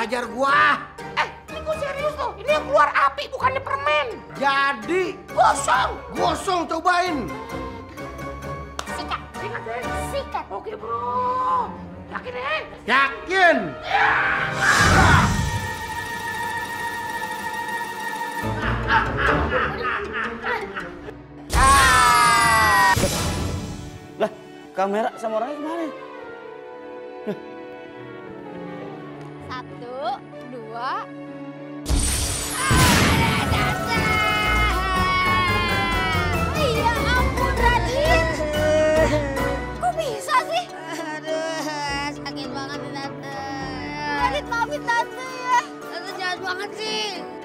ajar gua. Ini gua serius loh. Ini yang keluar api bukannya permen. Jadi Gosong. gosong, cobain. Sikat. Sikat deh. Sikat. Oke bro. Yakin deh. Yakin? Lah, kamera sama orangnya kemana? Satu, dua. Iya ampun Radit. Kok bisa sih? Aduh, sakit banget nih Tante. Radit maafin Tante ya. Tante jahat banget sih.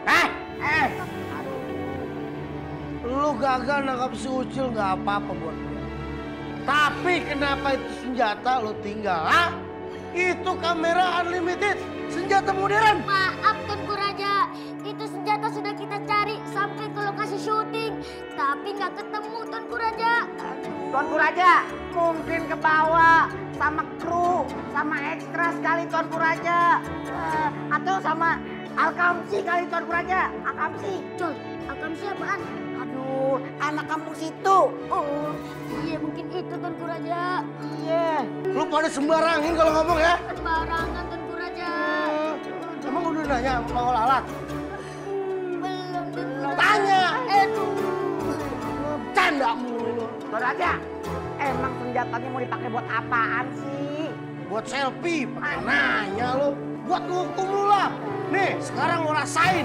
Lu gagal nangkap si Ucil nggak apa-apa buat gue. Tapi kenapa itu senjata lu tinggal? Ah? Itu kamera unlimited, senjata modern. Maaf Tuanku Raja, itu senjata sudah kita cari sampai ke lokasi syuting. Tapi nggak ketemu Tuanku Raja. Tuanku Raja, mungkin ke bawah sama kru, sama ekstra sekali Tuanku Raja. Atau sama Alkamsi kali Tuanku Raja. Alkamsi. Col, Alkamsi apaan? Aduh, anak kampung situ. Oh, iya mungkin itu Tuanku Raja. Iya. Lu pada sembarangin kalau ngomong ya. Barangan Tuanku Raja. Emang udah nanya mau alat? Belum Tuanku Raja. Tanya. Aduh. Canda mulu. Tuan Raja, emang senjatanya mau dipakai buat apaan sih? Buat selfie, pakai nanya lu. Buat hukum lu lah. Nih, sekarang lu rasain.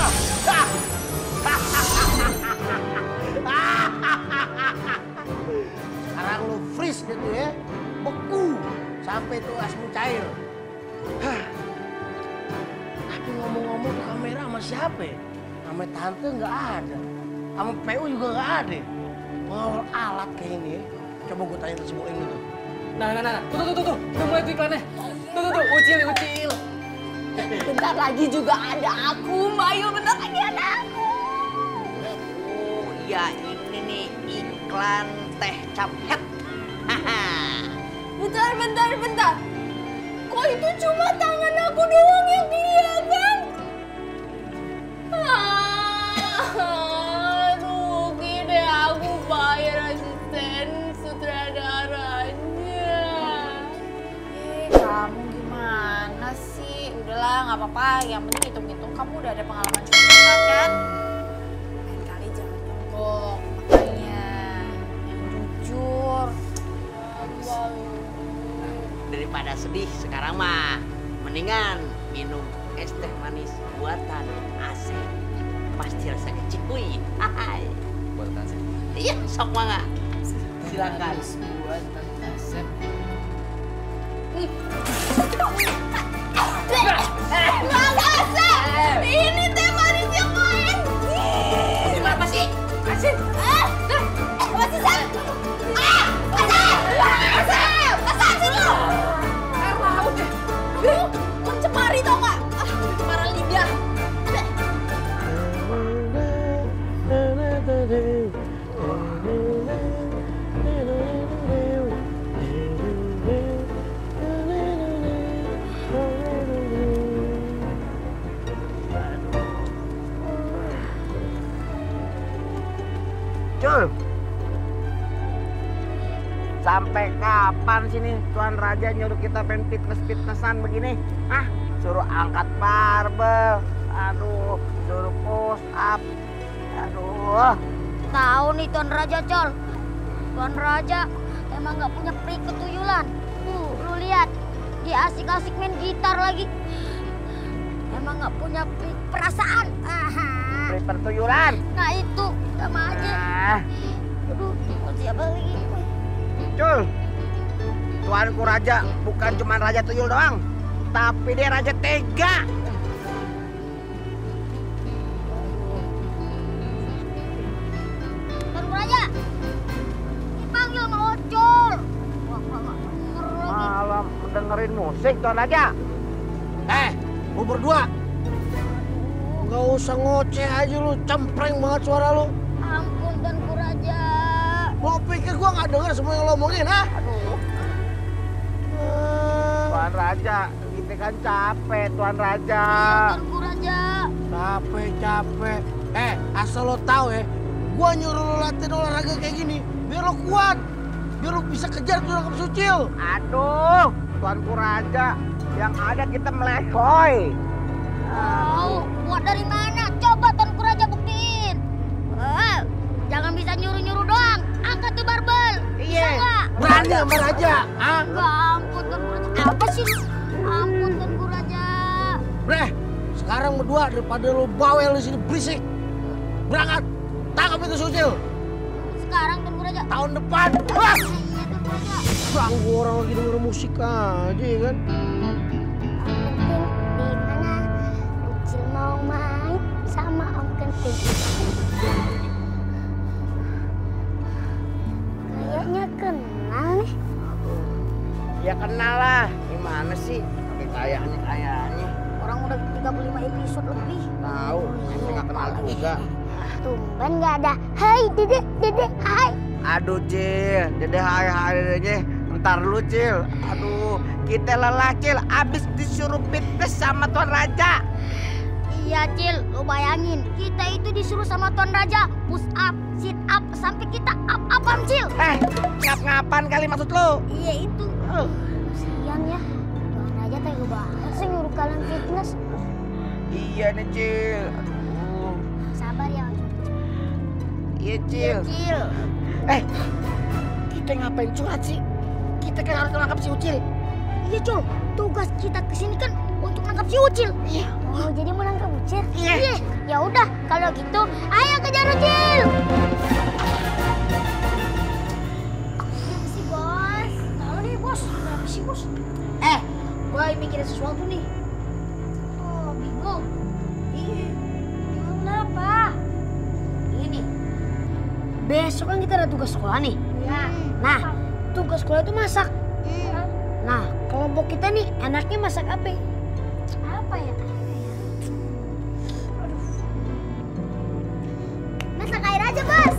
Sekarang lu freeze gitu ya. Beku. Sampai tuh asmu cair. Tapi ngomong-ngomong tuh kamera sama siapa ya? Sama tante nggak ada. Sama PU juga nggak ada. Mau alat kayak ini ya. Coba gue tanya ke si Boim itu. Nah. Tuh. Udah mulai tuh iklannya. Tuh. Ucil. Bentar lagi juga ada aku, Bayu. Bentar lagi ada aku. Oh iya, ini nih iklan teh caphead. Bentar. Kok itu cuma tangan aku doang yang kelihatan? Rugi deh aku bayar asisten sutradaranya. Kamu gimana sih? Udahlah, nggak apa-apa. Yang penting hitung-hitung kamu udah ada pengalaman syuting kan? Lain kali jangan nyogok, makanya yang jujur. Daripada sedih sekarang mah mendingan minum es teh manis buatan Asep. Pasti rasanya cikui. Hai. Buat Asep. Iya, sok mangga. Silakan. Buatan Asep. Bang Asep! Ini teh manis yang main! Gimana sih? Asep. Masih Sam! Asep! Asep sini lo! Air laut ya. Lu mencemari tau gak? Pencemaran lidah. Cul. Sampai kapan sini Tuan Raja nyuruh kita main fitness-fitnessan begini? Hah? Suruh angkat barbel. Aduh, suruh push up. Aduh. Tahu nih Tuan Raja, Col. Tuan Raja emang nggak punya peri ketuyulan. Lu lihat, dia asik-asik main gitar lagi. Emang nggak punya peri perasaan. Beri pertuyulan. Nah itu, sama aja. Aduh, siapa lagi? Cul, Tuanku Raja bukan cuma Raja Tuyul doang, tapi dia Raja Tega. Tuanku Raja, dipanggil sama Ocol. Wah, nggak denger lagi. Malam mendengerin musik Tuan Raja. Lu berdua. Gak usah ngoceh aja lu, cempreng banget suara lu. Ampun Tuanku Raja. Lu pikir gua gak denger semua yang lo omongin, ha? Aduh. Tuan Raja, Kita kan capek, Tuan Raja. Tuanku Raja. Capek. Asal lo tahu ya, gua nyuruh lo latihan olahraga kayak gini biar lo kuat, biar lo bisa kejar tuh nangkap si Ucil. Aduh, Tuanku Raja, yang ada kita melehoy. Tahu, kuat dari mana? Coba Tuanku Raja buktiin. Jangan bisa nyuruh-nyuruh doang. Angkat tuh barbel. Bisa nggak? Berani sama Raja, ah? Nggak, ampun Tuanku Raja. Apa sih lu? Ampun Tuanku Raja. Bre, sekarang berdua daripada lo bawel di sini berisik. Berangkat, tangkap itu si Ucil. Sekarang Tuanku Raja. Tahun depan. Wah! Iya Tuanku Raja. Ganggu orang lagi denger musik aja ya kan. Kenting di mana? Ucil mau main sama Om Kenting. Kayaknya kenal nih. Ya kenal lah. Gimana sih? Pakai kayaknya. Orang udah 35 episode lebih. Tahu, saya nggak kenal juga. Tumben nggak ada. Hai Dede, hai. Aduh Cil, Dede hai Dede. Ntar lu Cil. Aduh, kita lelah Cil. Abis disuruh fitness sama Tuan Raja. Iya Cil, lo bayangin. Kita itu disuruh sama Tuan Raja push up, sit up, sampai kita up-upan Cil. Ngap-ngapan kali maksud lu? Iya itu. Kasian ya. Tuan Raja tega banget sih nyuruh kalian fitness. Iya nih Cil. Aduh. Sabar ya Om. Iya Cil. Cil. Kita ngapain curhat sih? Kita kan harus nangkap si Ucil. Iya Cul, tugas kita kesini kan untuk nangkap si Ucil. Iya. Oh jadi mau nangkep Ucil? Iya. Ya udah kalau gitu ayo kejar Ucil. Kenapa sih bos? Tahu nih bos, kenapa sih bos? Gue mikirin sesuatu nih. Oh bingung. Iya. Bingung kenapa? Ini. Besok kan kita ada tugas sekolah nih. Ya. Nah, tugas sekolah itu masak. Nah, kelompok kita nih enaknya masak apa? Apa ya? Masak air aja bos.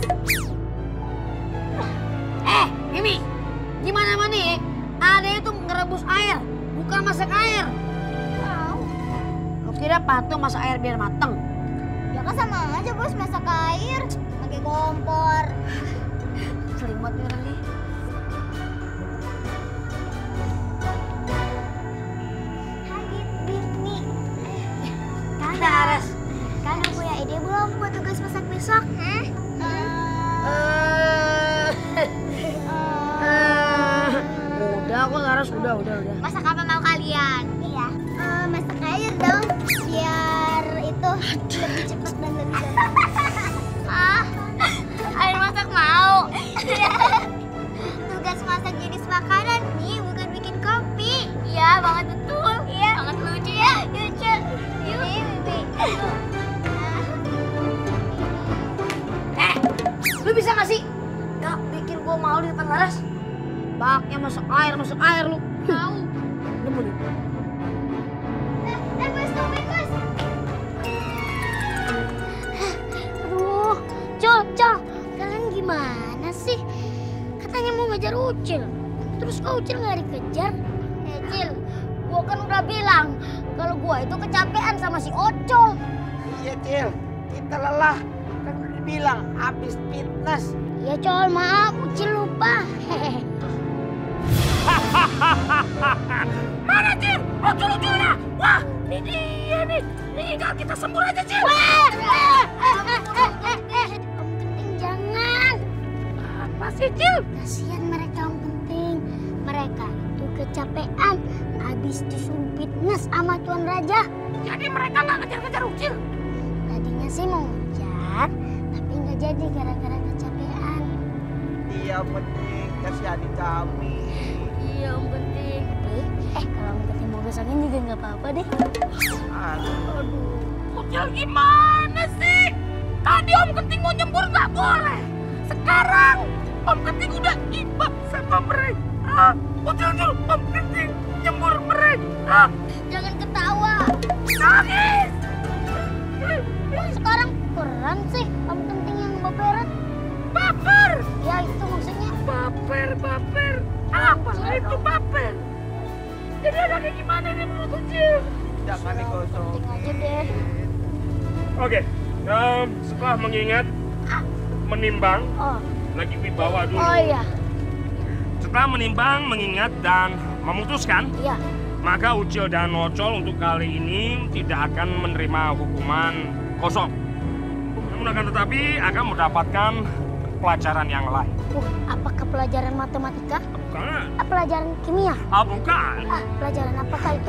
Mimi, gimana nih? Ada itu ngerebus air, bukan masak air. Tahu. Kau kira patung masak air biar mateng? Ya kan sama aja bos masak air pakai kompor. Selimat nih orang nih. Hadit Bini. Daras. Kalian punya ide belum buat tugas masak besok? Udah kok Laras, udah. Masak apa mau kalian? Iya. Masak air dong, biar itu lebih cepat dan lebih gampang. Air masak mau. Tugas masak jenis makanan nih, bukan bikin kopi. Iya, banget betul. Iya. Banget lucu ya. Lucu. Yuk. Lu bisa gak sih? Gak bikin gua malu di depan Laras. Baknya masak air lu. Mau. Demen. Bos, tungguin bos. Aduh, Col, kalian gimana sih? Katanya mau ngejar Ucil, terus kok Ucil nggak dikejar? Cil, gua kan udah bilang kalau gua itu kecapean sama si Ocol. Iya Cil, kita lelah. Kan udah dibilang habis fitness. Ya Col, maaf, Ucil lupa. Mana Cil? Ocul-oculnya. Wah, ini dia nih. Tinggal kita sembur aja Cil. Om Kenting jangan. Apa sih Cil? Kasihan mereka Om Kenting. Mereka itu kecapean habis disuruh fitness sama Tuan Raja. Jadi mereka nggak ngejar-ngejar Ucil. Tadinya sih mau ngejar, tapi nggak jadi gara-gara kecapean. Iya penting, kasihani kami. Iya Om Kenting. Kalau Om Kenting mau besoknya juga nggak apa-apa deh. Aduh, Ucil gimana sih? Tadi Om Kenting mau nyembur nggak boleh. Sekarang Om Kenting udah iba sama mereka. Ucil Om Kenting nyembur mereka. Jangan ketawa. Nangis. Sekarang keren sih Om Kenting yang baperan. Baper. Ya itu maksudnya. Baper. Apa itu baper? Jadi anaknya gimana nih menurut Ucil? Jangan digosok. Aja deh. Oke, setelah mengingat, menimbang, Oh, lagi wibawa dulu. oh iya. Setelah menimbang, mengingat, dan memutuskan, Iya. maka Ucil dan Nocol untuk kali ini tidak akan menerima hukuman kosong. Namun akan tetapi akan mendapatkan pelajaran yang lain. Apakah pelajaran matematika? Bukan. Pelajaran kimia? Bukan. Pelajaran apakah itu?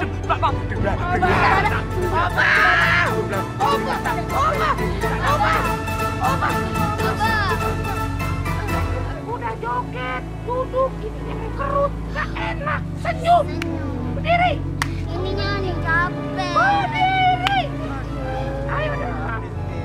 Udah joget, duduk, giginya kerut, gak enak, senyum. Berdiri. Ininya nih capek. Berdiri. Ayo dah.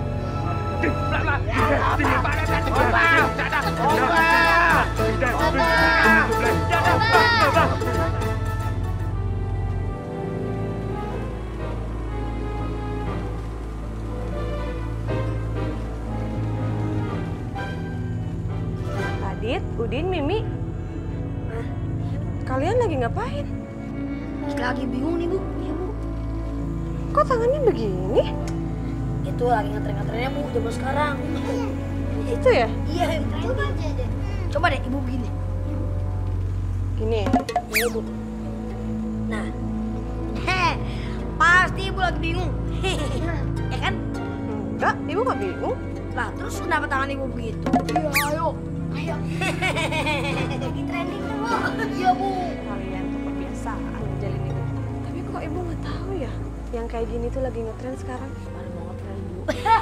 Adit, Udin, Mimi. Kalian lagi ngapain? Lagi bingung nih, Bu. Iya, Bu. Kok tangannya begini? Itu lagi ngetren-ngetrennya, Bu, zaman sekarang. Itu ya? Iya, coba aja deh. Coba deh, Ibu begini. Ini. Iya, Bu. Nah. Pasti Ibu lagi bingung. Ya kan? Enggak, Ibu nggak bingung. Lah, terus kenapa tangan Ibu begitu? Iya, ayo. Ayo. Lagi trending tuh, Bu. Iya, Bu. Kalian tuh kebiasaan ngejalin itu. Tapi kok Ibu nggak tahu ya? Yang kayak gini tuh lagi ngetren sekarang. Mana mau ngetren, Bu?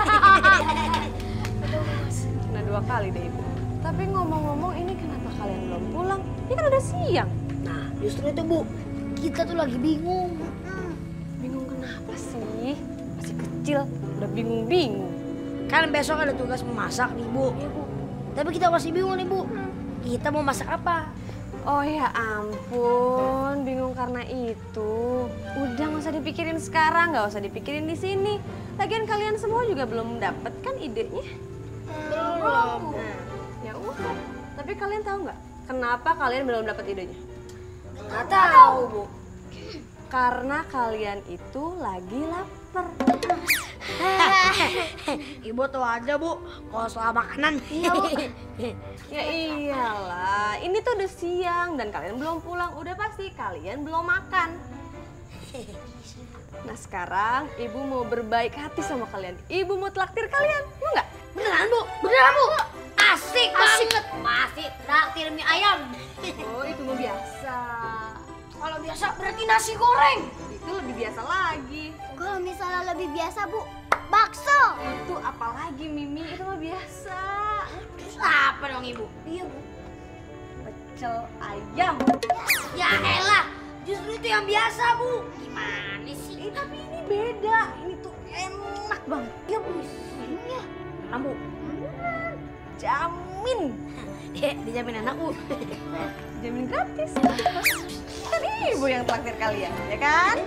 Nah 2 kali deh Ibu. Tapi ngomong-ngomong ini kenapa kalian belum pulang? Ini kan udah siang. Nah, justru itu, Bu. Kita tuh lagi bingung. Bingung kenapa sih? Masih kecil, udah bingung-bingung. Kan besok ada tugas memasak nih, Bu. Iya, Bu. Tapi kita masih bingung nih, Bu. Kita mau masak apa? Oh ya ampun, bingung karena itu. Udah nggak usah dipikirin sekarang, nggak usah dipikirin di sini. Lagian kalian semua juga belum dapet kan idenya? Belum. Ya udah. Tapi kalian tahu nggak kenapa kalian belum dapet idenya? Nggak tahu, Bu. Karena kalian itu lagi lapar. Ibu tuh aja, Bu. Kalau soal makanan. Iya, Bu. Ya iyalah, ini tuh udah siang dan kalian belum pulang. Udah pasti kalian belum makan. Nah sekarang ibu mau berbaik hati sama kalian. Ibu mau traktir kalian, mau nggak? Beneran, Bu? Beneran, Bu? Asik banget. Masih traktir mie ayam. Oh itu mah biasa. Kalau biasa berarti nasi goreng. Itu lebih biasa lagi. Kalau misalnya lebih biasa, Bu, bakso. Itu apalagi Mimi, itu mah biasa. Terus apa dong, Ibu? Iya, Bu. Pecel ayam. Ya elah, justru itu yang biasa, Bu. Gimana sih? Tapi ini beda, ini tuh enak banget. Ya, Bu. Iya. Kamu Jamin. dijamin enak, Bu. Jamin gratis. Kan ibu yang traktir kalian, ya kan?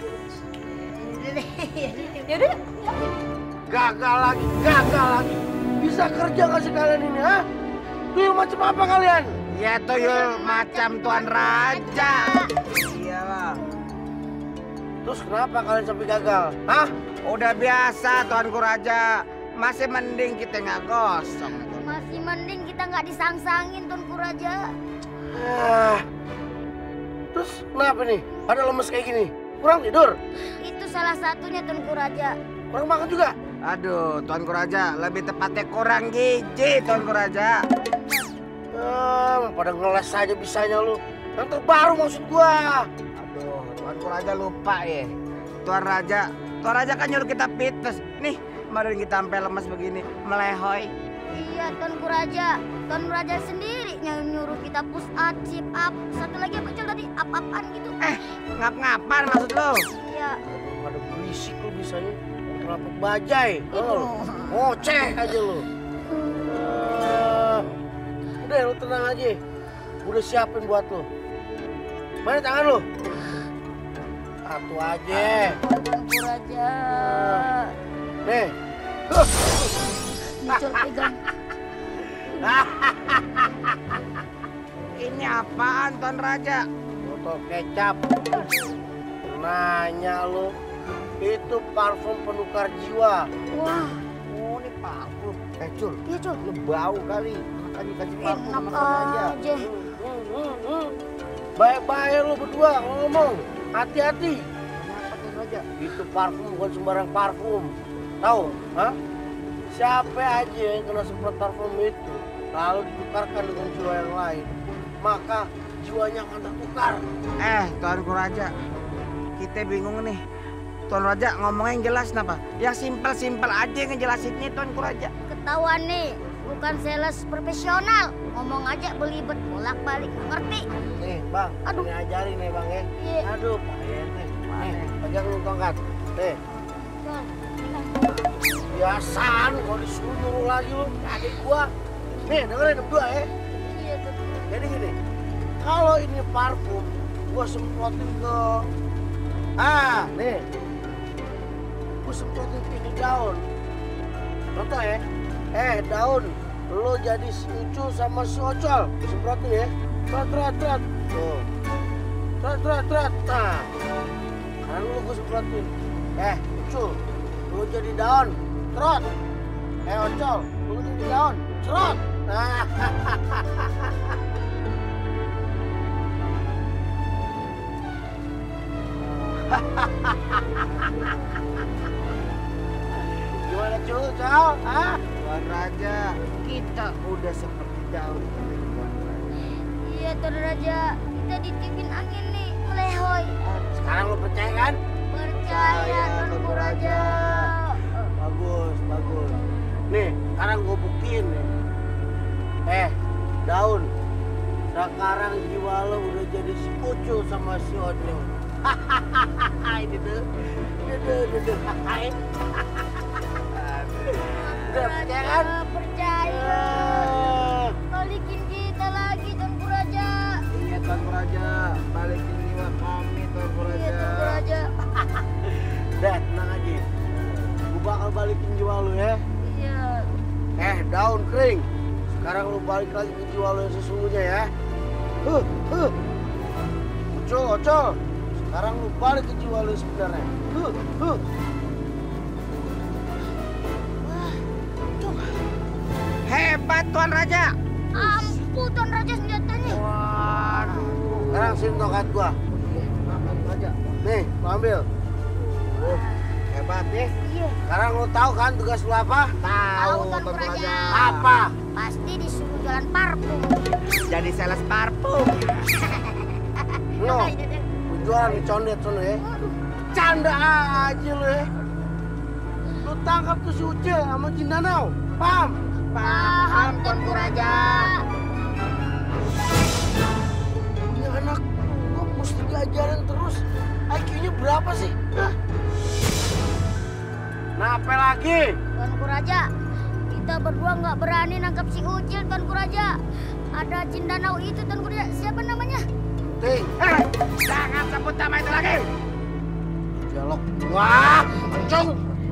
Ya udah. Gagal lagi. Bisa kerja nggak sih kalian ini, ha? Tuyul macam apa kalian? Ya tuyul macam Tuan Raja. Iyalah. Terus kenapa kalian sampai gagal, hah? Udah biasa Tuanku Raja. Masih mending kita nggak gosong. Masih mending kita nggak disangsangin, Tunku Raja. Terus kenapa nih? Pada lemes kayak gini? Kurang tidur? Itu salah satunya, Tunku Raja. Kurang makan juga? Aduh, Tuanku Raja, lebih tepatnya kurang gizi, Tuanku Raja. Pada ngeles saja bisanya lu. Yang terbaru maksud gua. Aduh, Tuanku Raja lupa ya. Tuan Raja kan nyuruh kita fitness. Nih, kemarin kita sampai lemes begini, melehoy. Iya, Tunku Raja. Tunku Raja sendiri yang nyuruh kita push up, sit up. Satu lagi apa Cel tadi? Up-upan gitu. Ngap-ngapan maksud lo? Iya. Pada berisik lu bisanya. Kenapa bajai? Ngoceh aja lu. Udah lu tenang aja. Udah siapin buat lu. Mana tangan lu? Satu aja. Tunku Raja. Nih. Cel pegang. Ini apaan Tuan Raja? botol kecap. Nanya lu, itu parfum penukar jiwa. Wah, Oh, ini parfum. Cul, iya Cul. lu bau kali. Makanya kasih parfum Enak sama aja. aja. Baik-baik lu berdua ngomong. Hati-hati. Kenapa Tuan Raja? Itu parfum bukan sembarang parfum. Tahu? Hah? Siapa aja yang kena semprot parfum itu, lalu ditukarkan dengan jiwa yang lain, maka jiwanya akan tertukar. Tuanku Raja, kita bingung nih. Tuan Raja ngomongnya yang jelas kenapa? Yang simpel-simpel aja yang ngejelasinnya Tuanku Raja. Ketahuan nih, bukan sales profesional. Ngomong aja belibet, bolak-balik, ngerti? Nih bang, Aduh. ini ajarin nih bang ya. Iya. Aduh payah nih. Nih, pegang lu tongkat. Nih, Cul, biasaan kalau disuruh nyuruh lagi lu, adik gua. Nih dengerin berdua ya. iya Cul. Jadi gini, kalau ini parfum, gua semprotin ke, nih, gua semprotin ke ini daun. Contoh ya, daun, lo jadi si Ucul sama si Ocol, semprotin ya, trat, tuh, trat, nah, sekarang lo gua semprotin, Ucul, lo jadi daun, trot, Ocol, lo jadi daun, trot, nah, gimana Cul, Cal? Hah? Tuan Raja, kita udah seperti daun. Iya Tuan Raja, kita ditiupin angin nih, lehoy. Sekarang lo percaya kan? Percaya Tuanku Raja. Bagus. Nih, sekarang gue buktiin nih. Daun. Sekarang jiwa lo udah jadi si Ucul sama si Ocul. Ini tuh. Udah percaya kan? Percaya. Balikin kita lagi Tuanku Raja. Iya Tuanku Raja, balikin jiwa kami Tuanku Iya Raja. Tuanku Raja. Udah, tenang aja. Gue bakal balikin jiwa lo ya. Iya. Daun kering. Sekarang lu balik lagi ke jiwa lu yang sesungguhnya ya. Ocol. Sekarang lu balik ke jiwa lu yang sebenarnya. Hebat Tuan Raja. Ampuh Tuan Raja senjatanya. Waduh. Sekarang sini tongkat gua. Nih, lu ambil. Hebat nih. Iya. Sekarang lu tahu kan tugas lu apa? Tahu Tuanku Raja. Apa? Pasti disuruh jualan parfum. Jadi sales parfum. No. Lu jualan di condet sono ya. Canda aja lu ya. Lu tangkap tuh si Ucil sama Jin Danau. Paham? Paham Tuanku Raja. Ini anak gua mesti diajarin terus. IQ-nya berapa sih? Hah? Nah, apa lagi? Tuanku Raja, kita berdua nggak berani nangkap si Ucil Tuanku Raja. Ada Jin Danau itu Tuanku Raja. Siapa namanya? Ting. Jangan sebut nama itu lagi. Dialog. Wah, kenceng.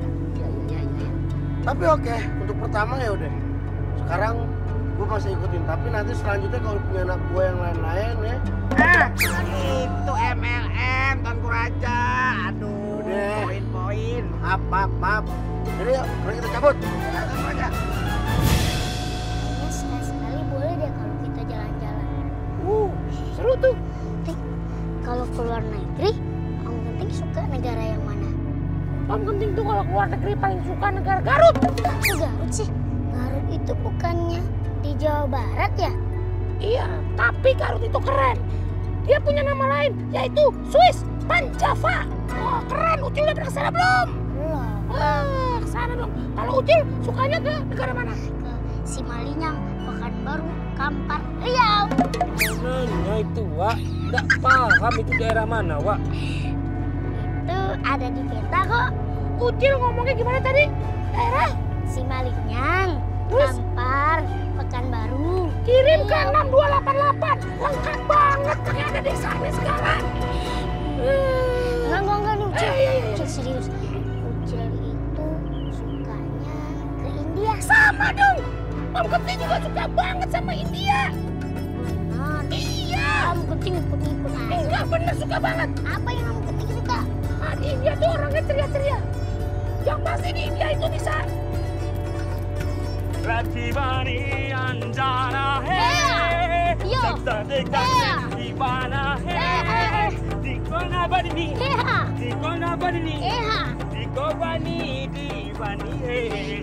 Tapi oke, untuk pertama ya udah. Sekarang gue masih ikutin, tapi nanti selanjutnya kalau punya anak gue yang lain-lain ya. Itu MLM Tuanku Raja. Aduh, Udah. poin-poin. Maaf. Jadi yuk, mari kita cabut. Tuanku Raja. Kayaknya sekali-sekali boleh deh kalau kita jalan-jalan. Seru tuh. Kalau keluar negeri, Om Genting suka negara yang mana? Om Genting tuh kalau keluar negeri paling suka negara Garut. Kok Garut sih? Garut itu bukannya di Jawa Barat ya? Iya, tapi Garut itu keren. Dia punya nama lain, yaitu Swiss Panjava. Oh, keren. Ucil udah pernah kesana belum? Belum. Kesana dong. Kalau Ucil sukanya ke negara mana? Ke Simalinyang, Pekanbaru, Kampar, Riau. Nanya itu, Wak. Nggak paham itu daerah mana, Wak. Itu ada di peta kok. Ucil ngomongnya gimana tadi? Daerah? Simalinyang, Terus? Kampar, Pekanbaru. Kirim ke Riau. 6288. Lengkap banget. Kayak ada desanya sekarang. Enggak nih Ucil. Iya. Ucil serius. Ucil itu sukanya ke India. Sama dong. Om Genting juga suka banget sama India. Benar. Iya. Kamu kencing ikut-ikut aja. Enggak bener, suka banget. Apa yang kamu kencing suka? Di India tuh orangnya ceria-ceria. Yang pasti di India itu bisa. Ratibani anjana he, Yo. Ratibana he, Dikona badini, Dikona badini, Dikobani dibani he.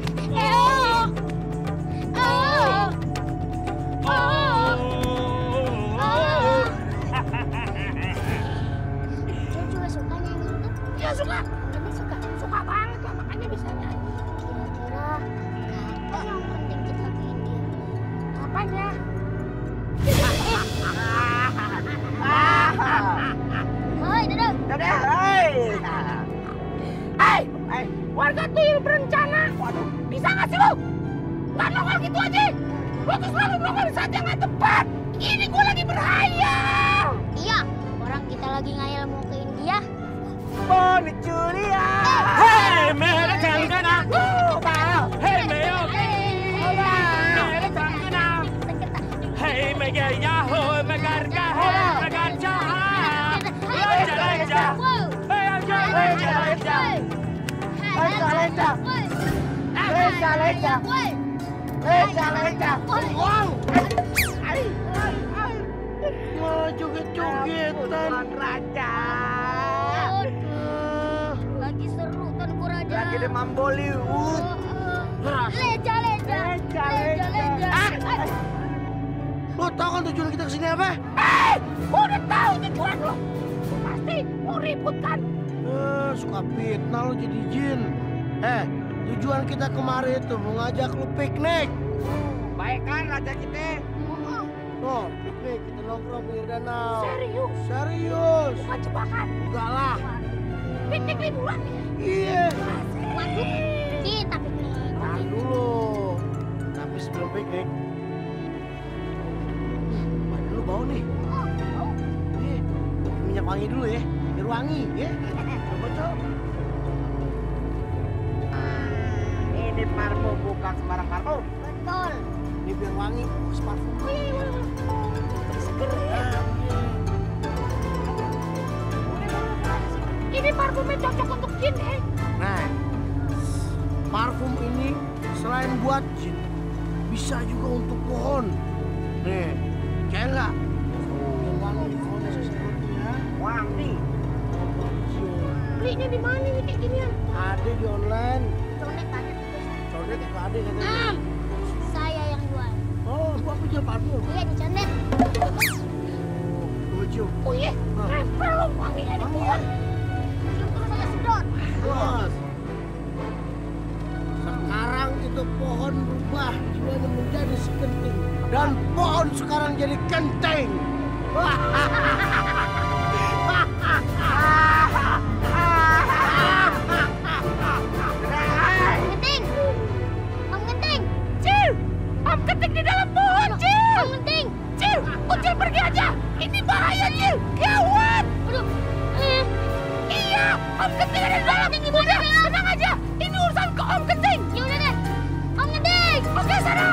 Dia juga suka nyanyi itu. Iya suka. Ini suka. Suka banget lah, makanya bisa nyanyi. Kira-kira apa yang penting kita ke India? Apanya? Hai, Dada. Dadah, Hei, warga tuyul berencana. Waduh, bisa nggak sih lu? Nggak nongol gitu aja. Lu tuh selalu nongol di saat yang nggak tepat. Ini gue lagi berhayal. Iya, orang kita lagi ngayal mau ke India. Boni Julia. Hey, mere changgana, hey meo, mere changgana, hey mege yaho, megarga ho, megarja, leja, hey anja, leja. Wow. Malah joget-jogetan. Raja. Lagi seru Tuanku Raja. Lagi demam Bollywood. Leja. Lo tau kan tujuan kita kesini apa? Udah tahu tujuan lo. Pasti mau ribut kan? Suka fitnah lo jadi jin. Tujuan kita kemarin itu mau ngajak lo piknik. Baik kan raja kita? Oh, piknik kita nongkrong pinggir danau. Serius? Serius. Bukan jebakan. Enggak lah. Piknik liburan ya? Iya. Waduh, kita piknik. Tahan dulu. Tapi sebelum piknik, mandi dulu bau nih. Nih, minyak wangi dulu ya. Biar wangi ya. Coba. Ini parfum bukan sembarang parfum. Betul. Ini biar wangi, pas parfum. Seger ya. Ini parfumnya cocok untuk jin ya? Nah, parfum ini selain buat jin, bisa juga untuk pohon. Nih, kayak nggak? Biar wangi di pohonnya sesuatunya. Wangi. Belinya di mana nih kayak ginian? Ada di online. Condet tanya. Condet nggak ada katanya. Saya yang jual. Oh, aku jual parfum. Iya, di Condet. Gue cium. Oh iya, nempel loh wanginya di pohon. Cium terus aja sedot. Bos. Sekarang itu pohon berubah jiwanya menjadi si kenting. Dan pohon sekarang jadi kenteng. Genting. Om Genting. Cil, Om ketik di dalam pohon, Cil. Om Genting. Cil, Ucil pergi aja. Ini bahaya, Cil. Gawat. Aduh. Iya, Om ketik ada di dalam. Udah, tenang aja. Ini urusan ke Om ketik. Ya udah deh. Om Genting. Oke, sana.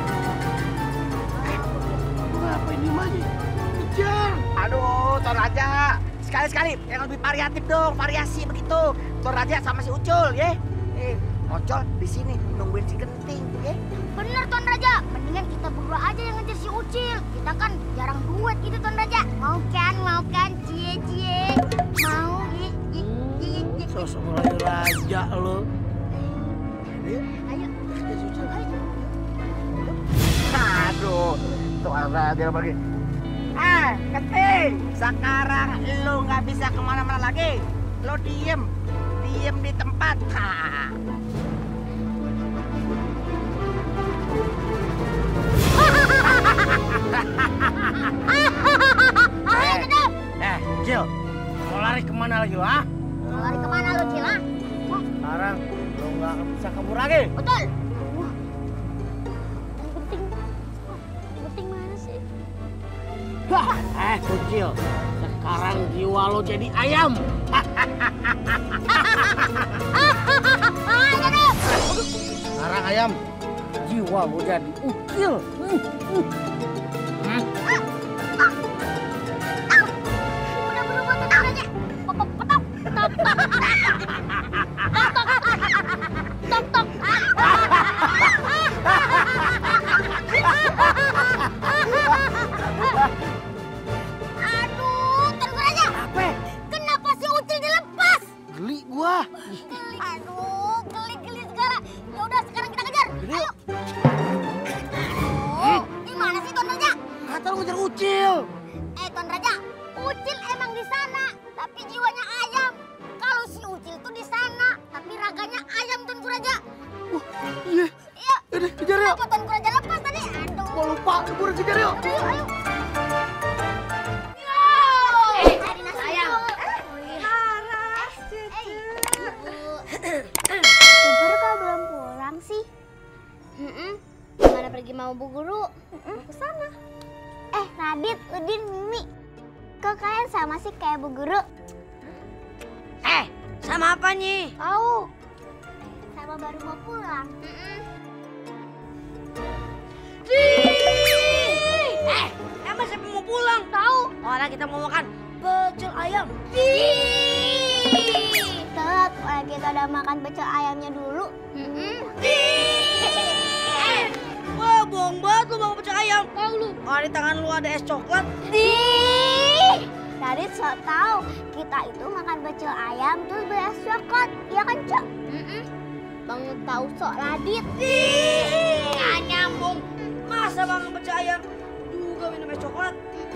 Lu ngapain di mana? Kejar. Aduh, Tuan Raja. Sekali-sekali yang lebih variatif dong, variasi begitu. Tuan Raja sama si Ucul, ya. Ocol di sini nungguin si Genting, ya. Bener Tuan Raja. Mendingan kita berdua aja yang ngejar si Ucil. Kita kan jarang duet gitu Tuan Raja. Mau kan? Cie. Mau? Sosok mulai raja lo. Ayo. Aduh, Tuan Raja pergi. Genting, sekarang lu nggak bisa kemana-mana lagi. Lo diem di tempat. Cil, mau lari kemana lagi lo, ah? Mau lari kemana lo, Cil, ah? Sekarang lo nggak akan bisa kabur lagi. Betul. Genting mana sih? Kucil, sekarang jiwa lo jadi ayam. Sekarang ayam, jiwa lo jadi ukil. ngejar Ucil. Tuan Raja, Ucil emang di sana, tapi jiwanya ayam. Kalau si Ucil tuh di sana, tapi raganya ayam, Tuan Raja. Iya. Iya. Udah, kejar yuk. Kenapa Tuan Raja lepas tadi? Aduh. Gua lupa, udah kejar yuk. Ayo, ayo. Super kok belum pulang sih? Gimana pergi mau Bu Guru? Mau ke sana. Radit, Udin, Mimi. Kok kalian sama sih kayak Bu Guru? Sama apa nih? Tahu. Sama baru mau pulang. Emang siapa mau pulang? Tahu. Orang kita mau makan pecel ayam. Telat, orang kita udah makan pecel ayamnya dulu. Wah, bohong banget lu makan pecel ayam. Tahu lu. Oh, di tangan lu ada es coklat. Radit so tahu kita itu makan pecel ayam terus beras coklat, iya kan Cok? Bang tahu sok Radit. Nggak nyambung. Masa makan pecel ayam juga minum es coklat?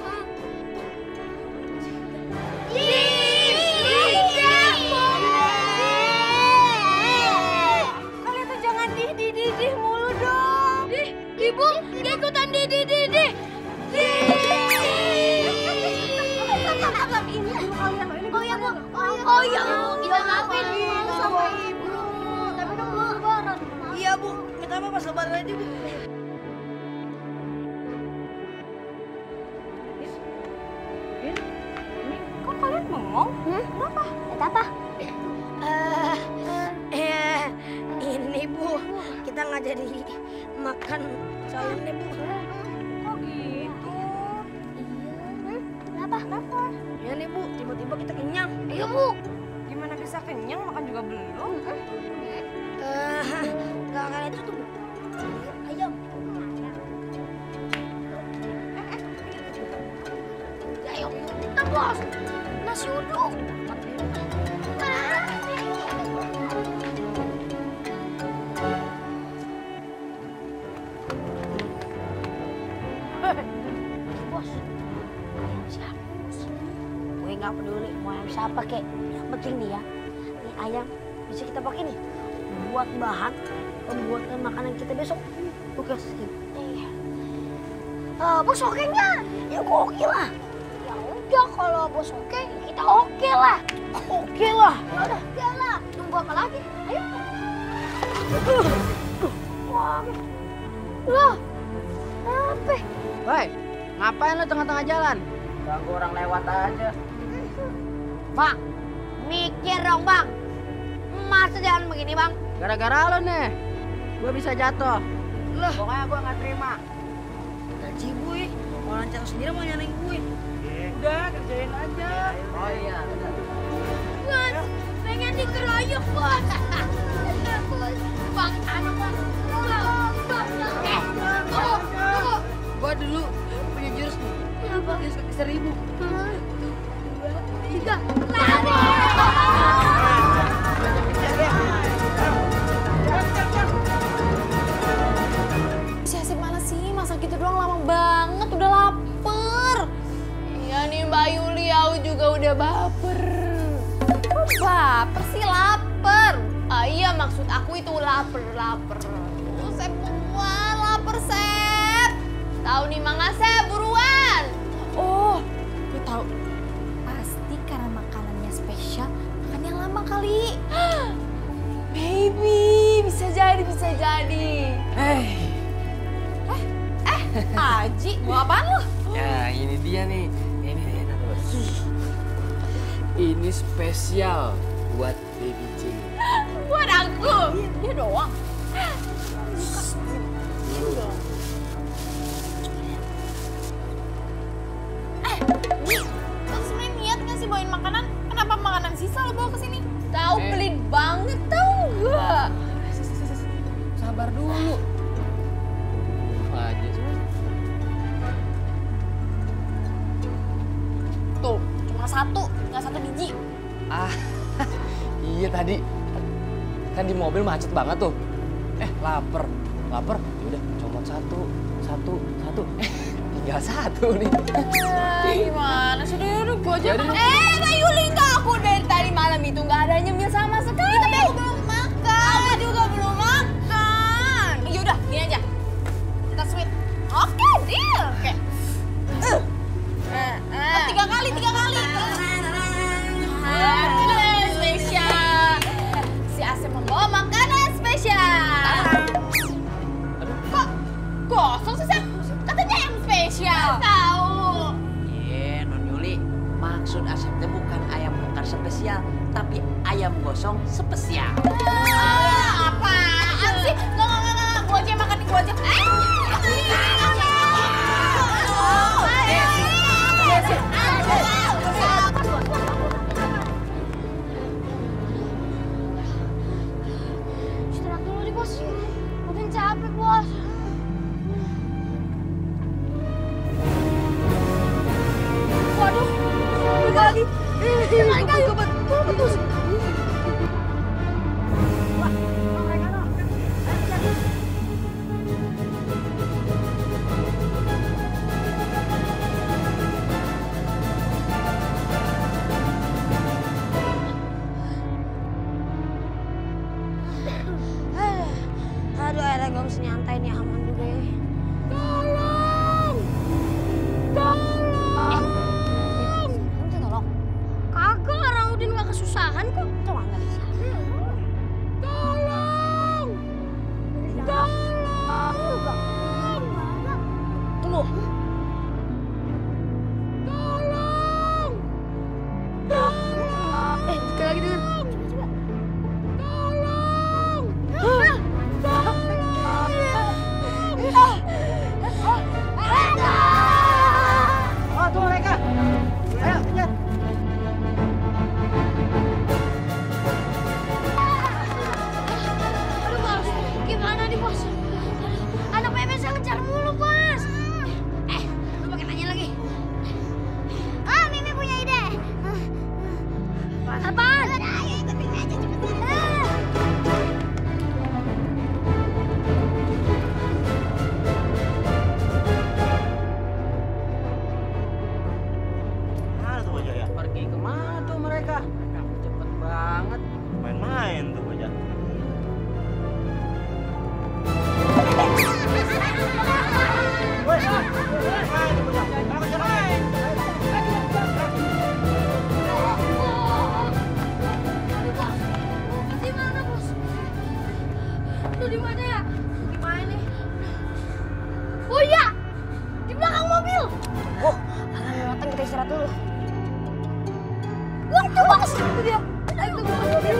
Kalian tuh jangan dih mulu dong. Ibu, dia ikutan dih. Ini dulu kalian loh, ini Oh iya Bu. Oh iya, kita maafin sama ibu. Tapi udah mau lebaran. Iya Bu, minta apa pas lebaran aja Bu. Kok kalian bengong? Kenapa? Apa? Ini Bu, kita nggak jadi makan sayur deh Bu. Kok gitu? Kenapa? Ya nih Bu, tiba-tiba kita kenyang. Iya Bu. Gimana bisa kenyang, makan juga belum? Nggak kayak itu tuh Bu. Ayam. Ayo, kita bos. Nasi uduk. Bos, ayam siapa bos? Gue nggak peduli mau ayam siapa kek. Yang penting nih ya, ini ayam bisa kita pakai nih buat bahan pembuatan makanan kita besok. Oke, skip. Bos oke nggak? Ya oke lah. Ya udah kalau bos oke, kita oke lah. Oke lah. Ya udah, oke lah. Tunggu apa lagi? Ayo. Wah, apa? Woi, ngapain lo tengah-tengah jalan? Ganggu orang lewat aja. Bang, mikir dong bang. Masa jalan begini bang? Gara-gara lo nih, gue bisa jatuh. Loh, pokoknya gue nggak terima. Gaji gue, mau lancar sendiri mau nyariin gue. Udah, kerjain aja. Oh iya, benar. Bos, pengen dikeroyok bos. Bang, anak bang. Tunggu. Gue dulu punya jurus nih. Apa? Jurus kaki 1000. 2, 3, lari. Si Hasib mana sih? Masak gitu doang lama banget, udah lapar. Iya nih Mbak Yuli, aku juga udah baper. Kok baper sih? Lapar. Ah, iya maksud aku itu lapar. Sep buruan, lapar Sep. Tahu nih Mang Asep, buruan. Oh, gue tahu. Pasti karena makanannya spesial, makannya lama kali. Baby, bisa jadi. Aji, mau apaan lu? Ya, ini dia nih. Ini dia terus. Ini spesial buat Baby J. Buat aku? Dia doang. Lo sebenernya niat gak sih bawain makanan? Kenapa makanan sisa lo bawa ke sini? Tahu pelit banget tau gak? Sabar dulu. Apa aja sih? Tuh, cuma satu, nggak 1 biji. Ah, iya tadi. Kan di mobil macet banget tuh. Lapar. Yaudah, comot satu. tinggal satu nih. Gimana sih? Udah gua aja. Mbak Yuli, enggak, aku dari tadi malam itu nggak ada nyemil sama sekali. Tapi aku belum makan. Aku juga belum makan. Yaudah, gini aja. Kita sweet. Oke, deal. Oke. Tiga kali. Spesial. Si Asep membawa makanan spesial. Kok kosong sih, Sep? Katanya yang spesial. Tahu. Non Yuli, maksud Asep teh bukan ayam bakar spesial, tapi ayam gosong spesial. Apaan sih? Nggak. Gua aja makan, gua aja. Istirahat dulu nih, Bos. Mungkin capek, Bos. Waduh, lagi. Betul. Aduh, akhirnya gue mesti nyantai nih, aman juga ya. Tolong! Kagak, orang Udin gak kesusahan kok. Coba nggak bisa. Tunggu. Sekali lagi dengar. Tuh mereka. Ayo, kejar. Aduh, Bos. Gimana nih, Bos? Anak Bebe saya ngejar mulu, Bos. Lu pakai nanya lagi. Mimi punya ide. Apaan? Ayo ikutin aja cepetan. Pergi kemana tuh mereka? Cepet banget. Main-main tuh bocah. Di mana, Bos? Lu di mana ya? Gimana nih? Oh iya, di belakang mobil. Oh, akan datang, kita istirahat dulu. Wah, itu Bos, itu dia. Ayo kita ke mobil.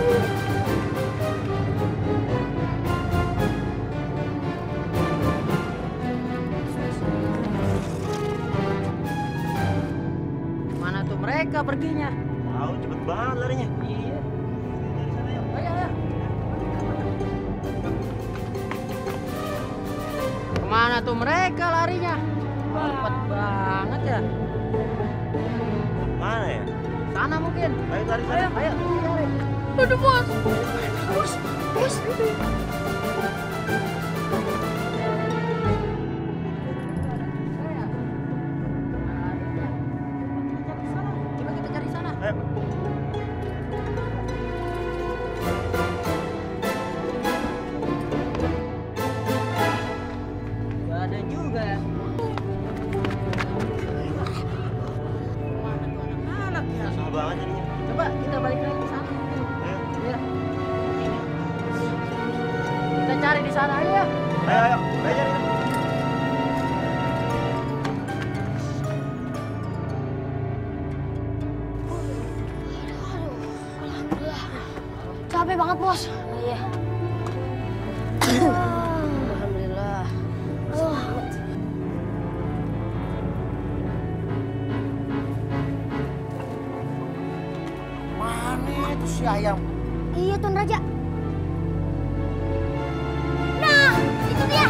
Mana tuh mereka perginya? Tahu cepet banget larinya. Iya. Ayo. Kemana tuh mereka larinya? Cepet banget ya. Mana ya? Sana mungkin. Ayo lari sana. Ayo. Aduh, Bos. Bos. Coba kita cari sana. Ayo. Gak ada juga ya. Mana tuh anak-anak ya? Susah banget jadinya. Coba kita balik lagi ke sana. Ayo. Iya. Kita cari di sana aja ya. Ayo. Ayo cari. Alhamdulillah. Capek banget, Bos. Iya. Alhamdulillah. Mana itu si ayam? Iya, Tuan Raja. Nah, itu dia.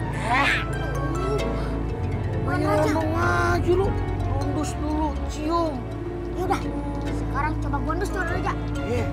Tuan Raja. Ngomong aja lu. Ondus dulu, cium. Yaudah, sekarang coba gondos Tuan Raja. Iya.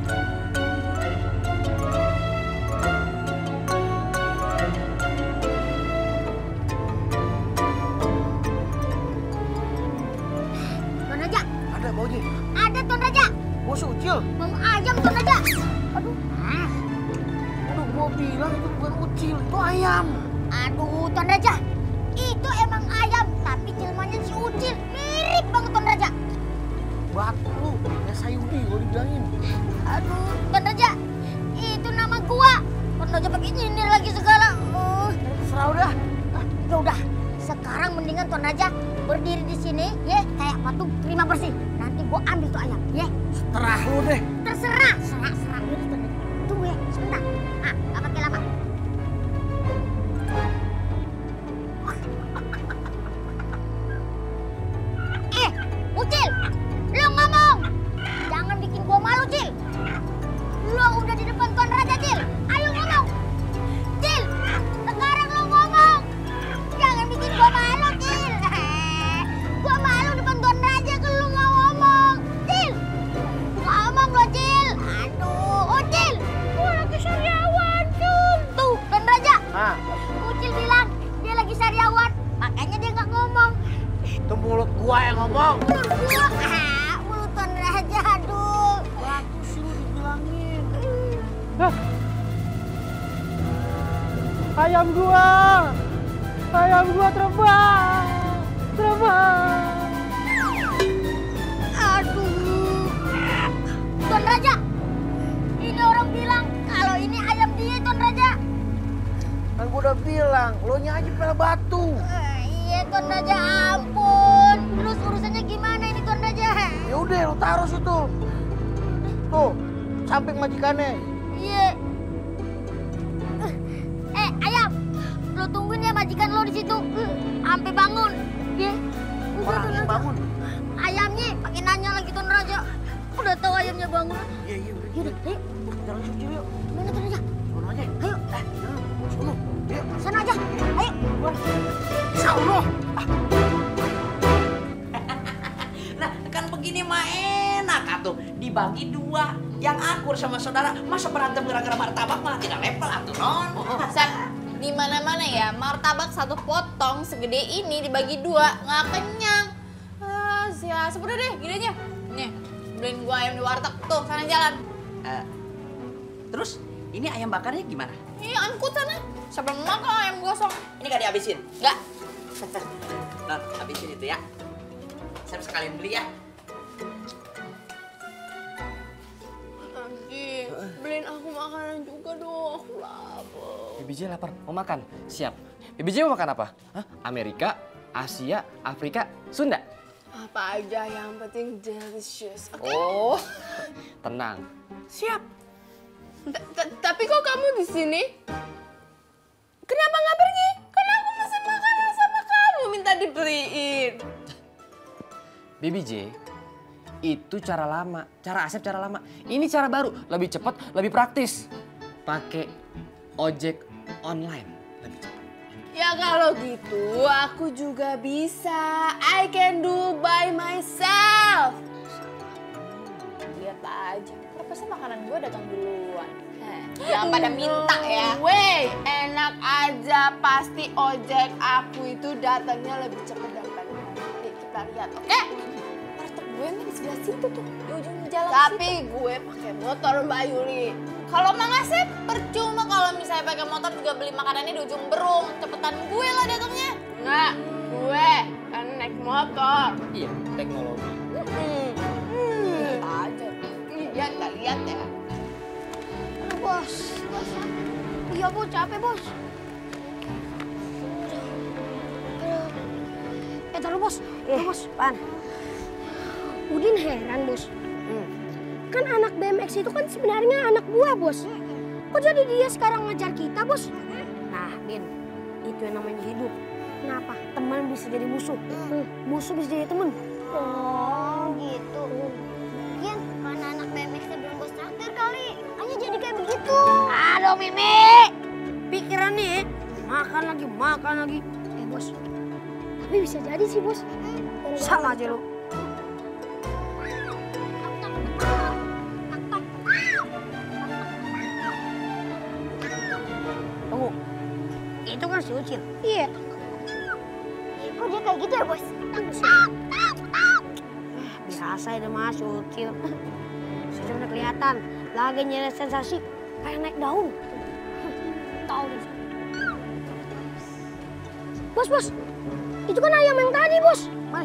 Pak Uji? Ada Tuan Raja. Bos Ucil. Bau ayam Tuan Raja. Aduh. Aduh, gua bilang itu bukan Ucil, itu ayam. Aduh Tuan Raja. Itu emang ayam, tapi jelmanya si Ucil. Mirip banget Tuan Raja. Batu lu, kayak Sayudi gua dibilangin. Aduh Tuan Raja. Itu nama gua. Tuan Raja pakai nyindir lagi segala. Serah udah. Ya udah. Sekarang mendingan Tuan Raja berdiri di sini, ya kayak patung terima bersih. Nanti gua ambil tuh ayam, ya. Terah lu deh. Terserah, serah dulu Tuan Raja. Tunggu ya, sebentar. Gak pakai lama. Ucil, lo ngomong. Jangan bikin gua malu, Cil. Lo udah di depan Tuan Raja, Cil. Ayo ngomong. Cil, sekarang lo ngomong. Jangan bikin gua malu, Cil. Gua malu depan Tuan Raja kalau lo nggak ngomong. Cil, ngomong lo, Cil. Aduh, Ucil. Gua lagi sariawan, tuh. Tuan Raja. Ucil bilang dia lagi sariawan. Makanya dia nggak ngomong. Itu mulut gua yang ngomong. Mulut gua. Mulut Tuan Raja, aduh. Batu sih lu dibilangin. Ayam gua terbang. Aduh. Tuan Raja. Ini orang bilang kalau ini ayam dia, Tuan Raja. Kan gua udah bilang, lo nya aja pel batu. Iya, Tuan Raja, ampun. Terus urusannya gimana ini, Tuan Raja? Ya udah, lo taruh situ. Tuh, samping majikannya. Iya. Ayam. Lo tungguin ya majikan lo di situ. Sampai bangun. Iya. Orang yang bangun. Ayamnya pakai nanya lagi Tuan Raja. Udah tahu ayamnya bangun. Iya, udah. Yaudah, ayo. Jalan suci yuk. Mana Tuan Raja? Sono aja. Ayo. Sono. Yuk. Sana aja. Ayo. Sono. Nah, kan begini mah enak atuh. Dibagi dua. Yang akur sama saudara, masa berantem gara-gara martabak mah tidak level atuh non. Sat, di mana-mana ya martabak satu potong segede ini dibagi dua nggak kenyang. Siapa udah deh, gini aja. Nih, beliin gua ayam di warteg tuh, sana jalan. Terus ini ayam bakarnya gimana? Ih, angkut sana. Siapa mau makan ayam gosong? Ini gak dihabisin? Nggak. Non, habisin itu ya. Saya sekalian beli ya. Nanti beliin aku makanan juga dong, aku lapar. BBJ lapar, mau makan? Siap. BBJ mau makan apa? Hah? Amerika, Asia, Afrika, Sunda? Apa aja yang penting delicious, oke? Oh, tenang. Siap. Tapi kok kamu di sini? Kenapa nggak pergi? Kan aku masih makanan sama kamu minta dibeliin. BBJ, itu cara lama, cara Asep cara lama. Ini cara baru, lebih cepat, lebih praktis. Pakai ojek online, lebih cepat. Ya kalau gitu aku juga bisa. I can do by myself. Lihat aja, pasti makanan gue datang duluan. Jangan pada minta ya. Wey, enak aja. Pasti ojek aku itu datangnya lebih cepat daripada nanti. Kita lihat, oke? Warteg gue mah di sebelah situ tuh, di ujung jalan. Tapi gue pakai motor Mbak Yuli. Kalau Mang Asep percuma kalau misalnya pakai motor juga beli makanannya di ujung Berung. Cepetan gue lah datangnya. Nggak, gue kan naik motor. Iya, teknologi. Lihat aja. Lihat ya. Bos. Iya, Bos, capek, Bos. Taruh, Bos. Bos. Pan. Udin heran, Bos. Kan anak BMX itu kan sebenarnya anak buah, Bos. Kok jadi dia sekarang ngajar kita, Bos? Nah, Din, itu yang namanya hidup. Kenapa? Teman bisa jadi musuh. Musuh bisa jadi teman. Oh, gitu. Mungkin karena anak BMX-nya belum bos traktir kali. Hanya jadi kayak begitu. Aduh, Mimi. Pikirannya makan lagi. Bos. Tapi bisa jadi sih, Bos. Sama aja lu. Tunggu. Itu kan si Ucil. Iya. Kok dia kayak gitu ya, Bos? Bisa selesai deh Mas Ucil. Sudah udah kelihatan, lagi nyari sensasi kayak naik daun. Tahu deh. Bos, itu kan ayam yang tadi, Bos. Mari.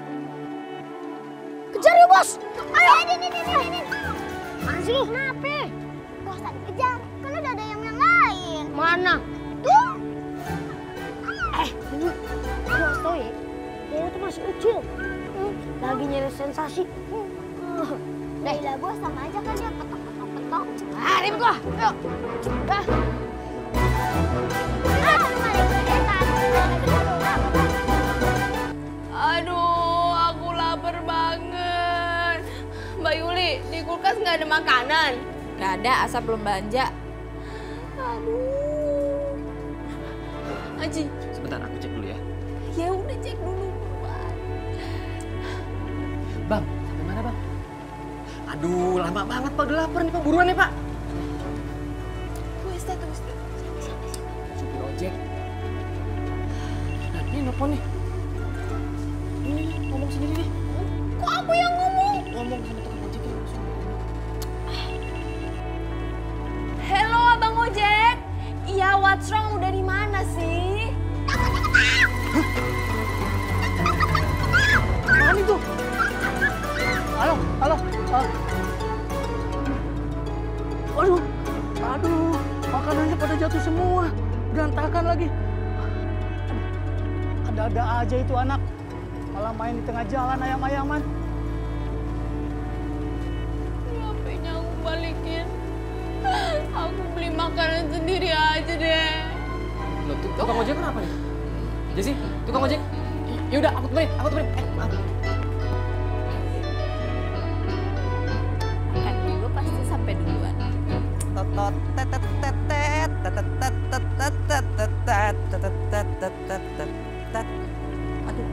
Kejar yuk, Bos. Ayo. Ini. Mana sih lu? Kenapa? Gak usah dikejar, kan udah ada ayam yang lain. Mana? Tuh. Bos tau ya, dia tuh masih Ucil. Lagi nyari sensasi. Gila gue sama aja kan dia petok. Ribet gua. Yuk. Aduh, aku lapar banget. Mbak Yuli, di kulkas nggak ada makanan? Nggak ada, Asap belum belanja. Aduh. Aji. Sebentar, aku cek dulu ya. Ya udah cek dulu. Bang, sampai mana bang? Aduh, lama banget Pak. Udah lapar nih Pak. Buruan nih Pak. Tunggu, Siapa? Supir ojek. Nah, ini nelfon nih. Ini ngomong sendiri nih. Kok aku yang ngomong? Ngomong sama tukang ojeknya langsung. Halo Abang Ojek. Iya, what's wrong? Udah di mana sih? Mana itu? Halo. Aduh, makanannya pada jatuh semua. Berantakan lagi. Ada-ada aja itu anak. Malah main di tengah jalan ayam-ayaman. HP-nya aku balikin. Aku beli makanan sendiri aja deh. Loh, tukang ojek kenapa nih? Jessy, tukang ojek. Yaudah, aku temenin. Maaf. Kan gue pasti sampai duluan. Aduh.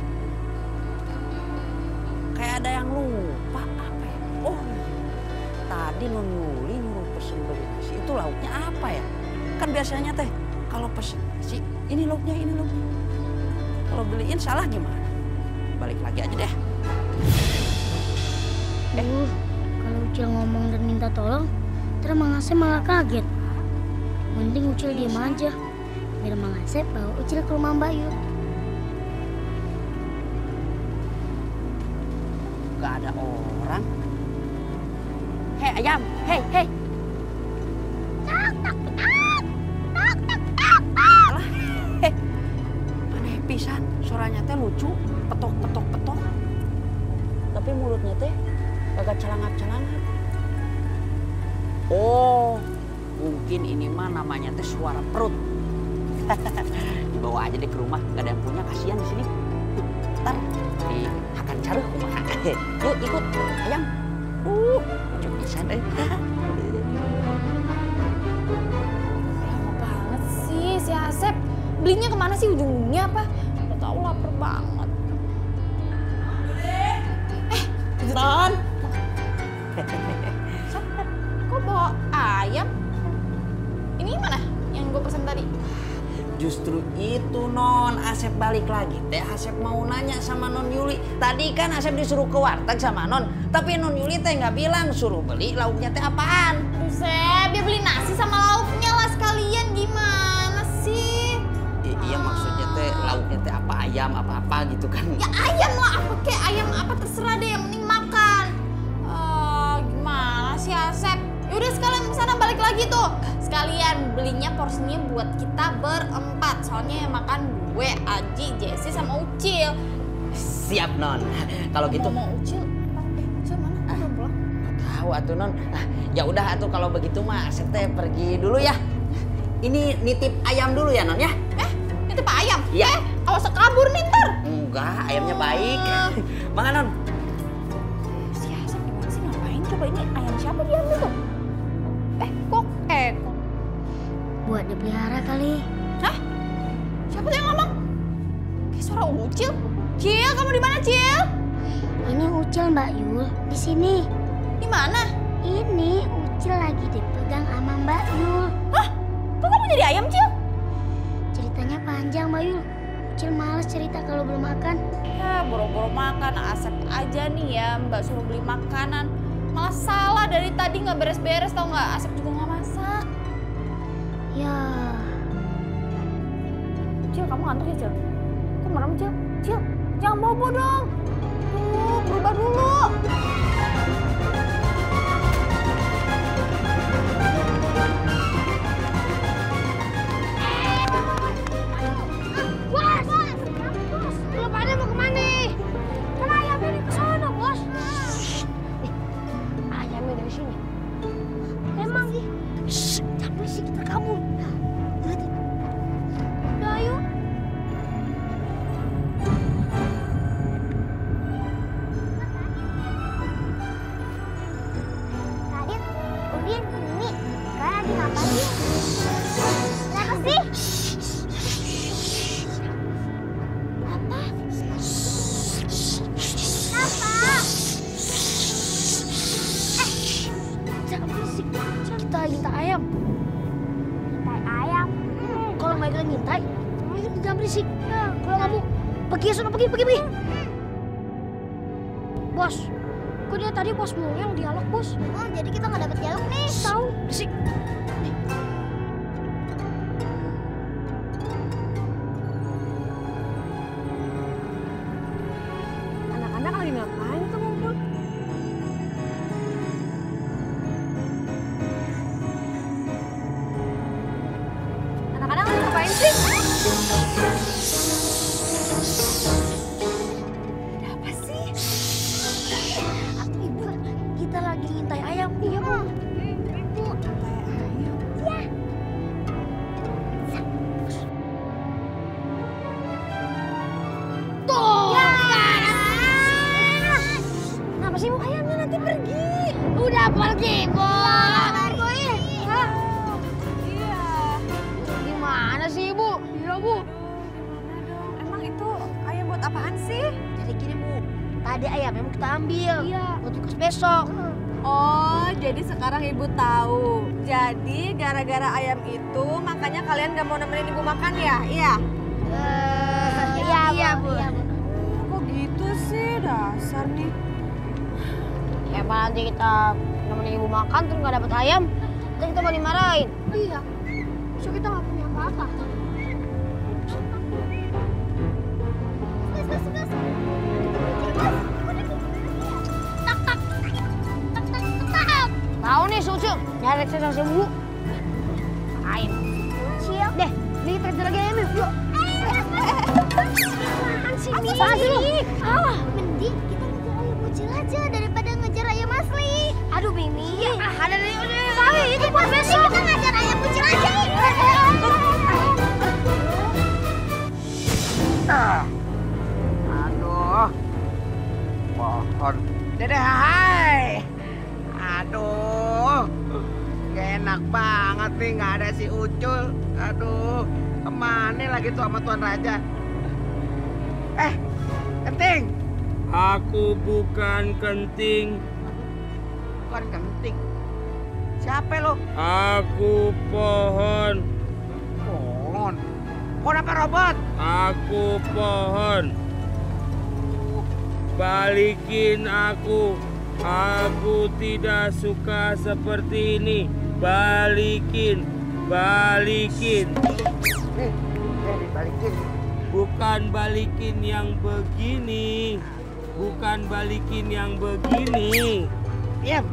Kayak ada yang lupa apa ya? Oh, tadi Non Yuli nyuruh pesen beli nasi. Itu lauknya apa ya? Kan biasanya teh kalau pesen nasi, ini lauknya. Kalau beliin salah gimana? Balik lagi aja deh. Kalau Ucil ngomong dan minta tolong, terus Mang Asep malah kaget. Mending Ucil diem aja, biar Mang Asep bawa Ucil ke rumah Mbak Yul. Gak ada orang. Hei ayam, hei. Alah, aneh pisan, suaranya teh lucu, petok. Tapi mulutnya teh agak celangap-celangap. Oh, mungkin ini mah namanya teh suara perut. Dibawa aja deh ke rumah, gak ada yang punya, kasihan di sini. Ntar dihakan caruh kumaha. Yuk ikut ayam. Lucu pisan deh. Lama banget sih si Asep. Belinya kemana sih ujung-ujungnya apa? Udah tahu lapar banget. Non. Kok bawa ayam? Ini mana yang gue pesen tadi? Justru itu Non, Asep balik lagi. Asep mau nanya sama Non Yuli. Tadi kan Asep disuruh ke warteg sama Non. Tapi Non Yuli teh nggak bilang suruh beli lauknya teh apaan. Buset, dia beli nasi sama lauknya lah sekalian. Gimana sih? Iya maksudnya teh lauknya teh apa, ayam apa gitu kan. Ya ayam lah, apa kek ayam apa terserah deh, yang penting makan. Gimana sih Asep? Yaudah sekalian kesana balik lagi tuh. Sekalian belinya porsinya buat kita berempat. Soalnya yang makan gue, Aji, Jessy sama Ucil. Siap Non. Kalau gitu. Mau Ucil? Ucil mana? Udah pulang. Nggak tahu atuh Non. Ya udah atuh kalau begitu mah Asep teh pergi dulu ya. Ini nitip ayam dulu ya Non ya. Nitip ayam? Iya. Awas kabur nih ntar. Enggak, ayamnya baik. Mana Non? Si Asep gimana sih, ngapain coba ini ayam siapa diambil tuh? Kok Buat dipelihara kali. Hah? Siapa tuh yang ngomong? Kayak suara Ucil. Cil, kamu di mana Cil? Ini Ucil Mbak Yul, di sini. Di mana? Ini Ucil lagi dipegang sama Mbak Yul. Hah? Kok kamu jadi ayam Cil? Ceritanya panjang Mbak Yul. Ucil males cerita kalau belum makan. Ya boro-boro makan, Asep aja nih ya Mbak suruh beli makanan. Malah salah dari tadi nggak beres-beres tau nggak? Asep juga nggak masak. Ya. Cil, kamu ngantuk ya Cil? Kok merem Cil? Cil, jangan bobo dong. Tuh, berubah dulu. Bos, lu pada mau kemana? Kan ayamnya di kesana, bos. Ayamnya dari sini. Emang sih? Jangan berisik, kita kabur. Berarti. Udah, ayo. Radit, Udin, ini kalian lagi ngapain? Kenapa sih? Apa? Apa? Jangan berisik. Kita ngintai ayam. Ngintai ayam. Kalau nggak kita ngintai, jangan berisik. Nah, kalau kamu pergi sana, pergi. Bos, kok dia tadi bos mulu yang dialog, bos? Oh, jadi kita nggak dapet dialog nih. Tahu, berisik. Anak-anak lagi ngapain tuh ngumpul? Anak-anak lagi ngapain sih? Ada apa sih? Ibu, kita lagi ngintai ayam. Iya, Bu. Ibu. Ngintai ayam. Ya. Tuh! Ya. Kenapa sih, Bu? Ayamnya nanti pergi. Udah pergi, Bos. Hah? Iya. Gimana sih, Bu? Iya, Bu. Emang itu ayam buat apaan sih? Jadi gini, Bu. Tadi ayamnya mau kita ambil. Iya. Buat tugas besok. Oh, jadi sekarang ibu tahu. Jadi gara-gara ayam itu makanya kalian gak mau nemenin ibu makan ya? Iya? Iya, Bu. Kok gitu sih? Dasar nih. Ya, apa nanti kita nemenin ibu makan terus nggak dapet ayam, nanti kita mau dimarahin. Iya. So kita nggak punya apa-apa. Tahu nih, Sucil. Nyari sensasi mulu. Main. Cil. Deh, nih kita lagi ayam yuk. Yuk. Apaan sih ini? Apaan sih? Ah. Mending kita ngejar ayam bocil aja daripada ngejar ayam asli. Aduh, Mimi. Ada kali itu buat besok. Kita ngejar ayam bocil aja. Aduh. Pohon. Dede, hai. Aduh. Gak enak banget nih nggak ada si Ucul. Aduh. Kemana lagi tuh sama Tuan Raja? Kenting. Aku bukan Kenting. Bukan Kenting. Siapa lo? Aku pohon. Pohon. Pohon apa robot? Aku pohon. Balikin aku. Aku tidak suka seperti ini. Balikin. Balikin. Nih, dibalikin. Bukan balikin yang begini. Bukan balikin yang begini. Diam.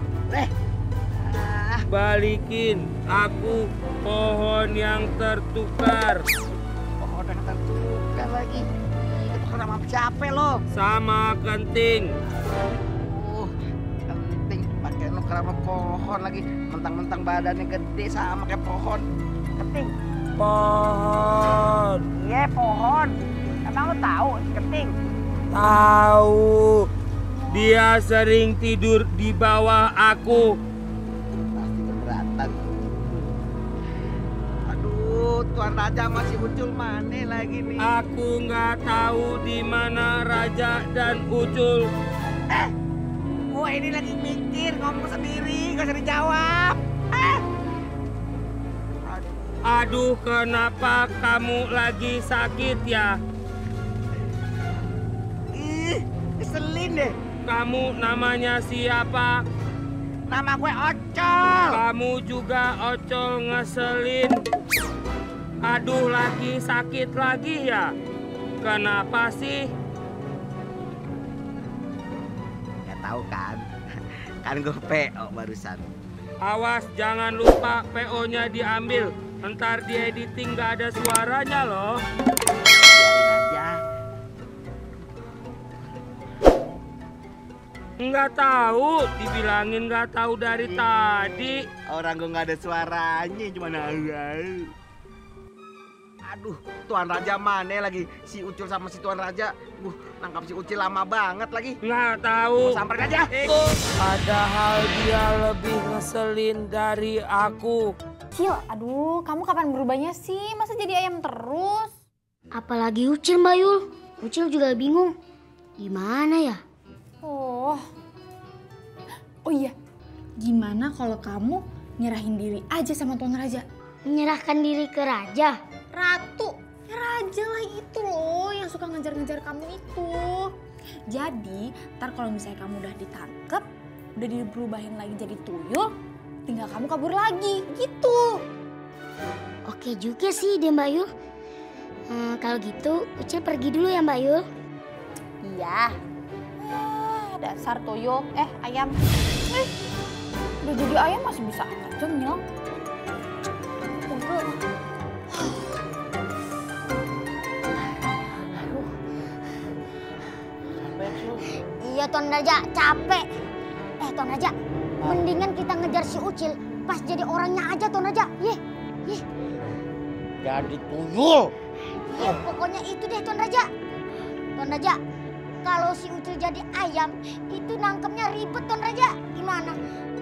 Balikin. Aku pohon yang tertukar. Pohon yang tertukar lagi. Itu sama siapa lo? Sama Kenting. Kenting pakai nuker sama pohon lagi. Mentang-mentang badannya gede sama kayak pohon. Kenting. Pohon. Iya, pohon. Emang lo tahu Kenting? Tahu. Dia sering tidur di bawah aku. Pasti keberatan. Aduh, Tuan Raja masih Ucul mana lagi nih? Aku nggak tahu di mana Raja dan Ucul. Gue ini lagi mikir, ngomong sendiri, gak usah dijawab. Aduh, kenapa kamu lagi sakit ya? ngeselin deh. Kamu namanya siapa? Nama gue Ocol. Kamu juga Ocol ngeselin. Aduh, lagi sakit lagi ya? Kenapa sih? Gak tahu kan? Kan gue PO barusan. Awas, jangan lupa PO-nya diambil. Ntar di editing gak ada suaranya loh. Biarin aja. Nggak tahu, dibilangin nggak tahu dari tadi. Orang gue nggak ada suaranya, cuma aduh, Tuan Raja mana lagi? Si Ucil sama si Tuan Raja. Nangkap si Ucil lama banget lagi. Nggak tahu. Samperin aja. Padahal dia lebih ngeselin dari aku. Cil, aduh, kamu kapan berubahnya sih? Masa jadi ayam terus? Apalagi Ucil, Mbak Yul. Ucil juga bingung. Gimana ya? Oh iya, gimana kalau kamu nyerahin diri aja sama Tuan Raja? Menyerahkan diri ke Raja? Ratu, ya Raja lah itu loh yang suka ngejar-ngejar kamu itu. Jadi, ntar kalau misalnya kamu udah ditangkep, udah diberubahin lagi jadi tuyul, tinggal kamu kabur lagi, gitu. Oke juga sih deh Mbak Yul. Kalau gitu, Ucil pergi dulu ya Mbak Yul. Iya. Dasar tuyul, ayam. Udah jadi ayam masih bisa aja nyong. Iya Tuan Raja, capek. Tuan Raja, mendingan kita ngejar si Ucil pas jadi orangnya aja Tuan Raja. Yeh. Jadi tuyul. Ya pokoknya itu deh Tuan Raja. Tuan Raja, kalau si Ucil jadi ayam, itu nangkepnya ribet Tuan Raja. Gimana?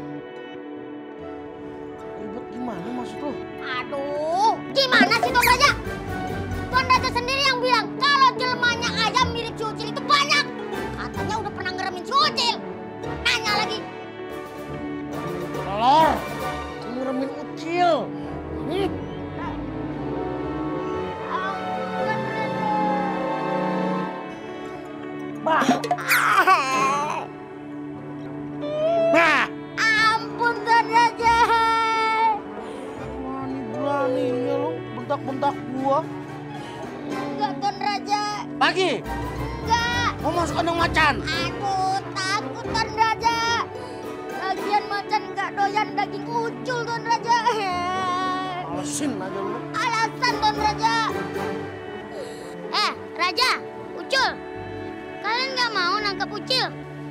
Ribet gimana maksud lu? Aduh, gimana sih Tuan Raja? Tuan Raja sendiri yang bilang kalau jelmanya ayam mirip si Ucil itu banyak. Katanya udah pernah ngeremin si Ucil. Nanya lagi. Telur, ngeremin Ucil. Bah. Ampun Tuan Raja. Beraninya lu bentak-bentak gua. Enggak Tuan Raja. Pagi, Enggak. mau masuk kandang macan. Aduh, takut Tuan Raja. Lagian macan enggak doyan daging Ucul Tuan Raja. Alasin aja lu. Alasan Tuan Raja. Raja, Ucul. Kalian nggak mau nangkap Ucil?